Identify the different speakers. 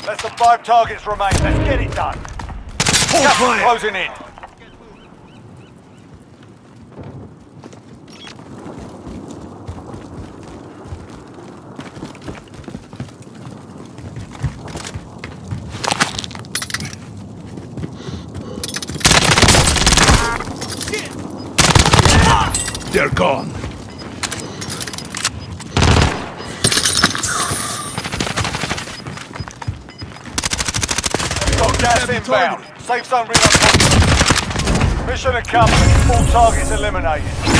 Speaker 1: Less than 5 targets remain. Let's get it done. Gas is closing in.
Speaker 2: They're gone.
Speaker 1: Got gas inbound. Safe zone relocated. Mission accomplished. All targets eliminated.